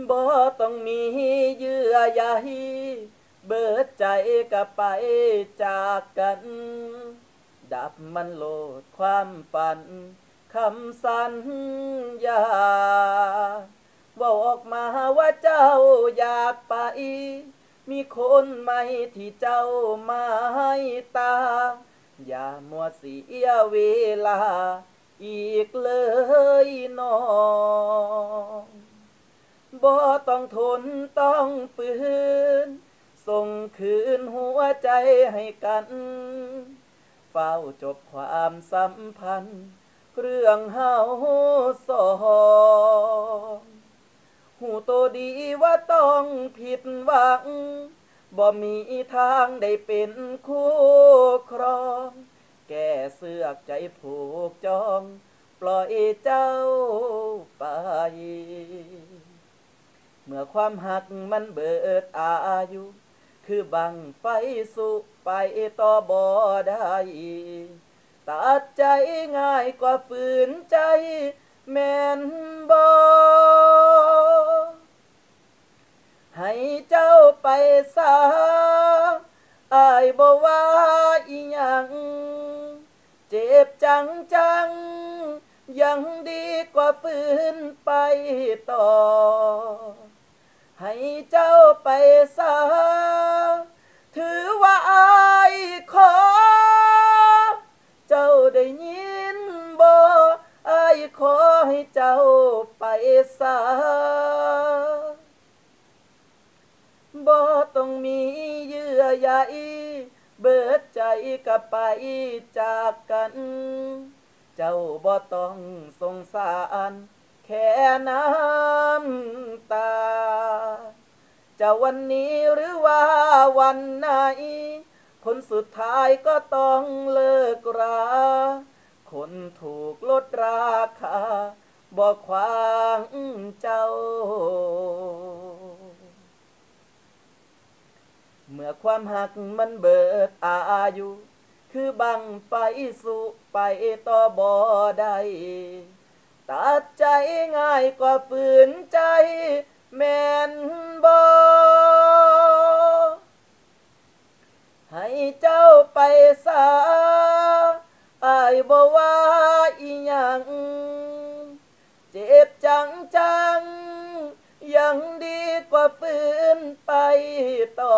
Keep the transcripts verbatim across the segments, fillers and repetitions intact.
บ่ต้องมีเยื่อใยเบิดใจก็ไปจากกันดับมันโลดความฝันคำสัญญาเว่าออกมาว่าเจ้าอยากไปมีคนใหม่ที่เจ้ามาให้ตาอย่ามัวเสียเวลาอีกเลยน้องบ่ต้องทนต้องฝืนส่งคืนหัวใจให้กันเฝ้าจบความสัมพันธ์เรื่องเฮาสองหูโตดีว่าต้องผิดหวังบ่มีทางได้เป็นคู่ครองแก่เสือกใจผูกจองปล่อยเจ้าไปเมื่อความหักมันเบิดอายุคือบังไฟสุไปต่อบ่ได้ตัดใจง่ายกว่าฝืนใจแม่นบ่ให้เจ้าไปซะอายบ่ว่าอีหยังเจ็บจังจังยังดีกว่าฝืนไปต่อให้เจ้าไปซะถือว่าอายขอเจ้าได้ยินบ่อายขอให้เจ้าไปซะบ่ต้องมีเยื่อใยเบิดใจก็ไปจากกันเจ้าบ่ต้องสงสารแค่น้ำตาจะวันนี้หรือว่าวันไหนผลสุดท้ายก็ต้องเลิกราคนถูกลดราคาบ่ขวางเจ้าเมื่อความหักมันเบิดอายุคือบังไฟสุไปต่อบ่ได้ตัดใจง่ายกว่าฝืนใจแม่นบ่ให้เจ้าไปซะอายบ่ว่าอีหยังเจ็บจังจังยังดีกว่าฝืนไปต่อ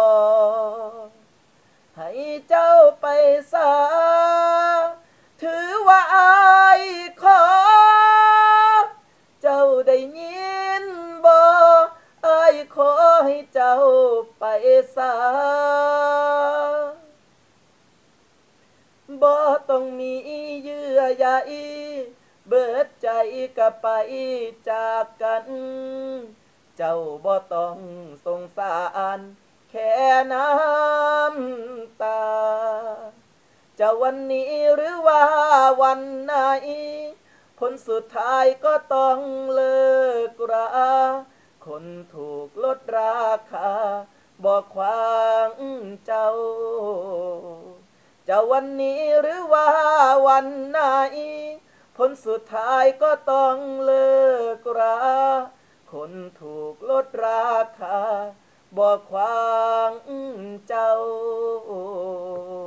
ให้เจ้าไปซะถือว่าอายขอเจ้าได้ยินบ่อายขอให้เจ้าไปซะบ่ต้องมีเยื่อใยเบิดใจก็ไปจากกันเจ้าบ่ต้องสงสารแค่น้ำตาจะวันนี้หรือว่าวันไหนผลสุดท้ายก็ต้องเลิกราคนถูกลดราคาบ่ขวางเจ้าจะวันนี้หรือว่าวันไหนผลสุดท้ายก็ต้องเลิกราคนถูกลดราคาบ่ขวางเจ้า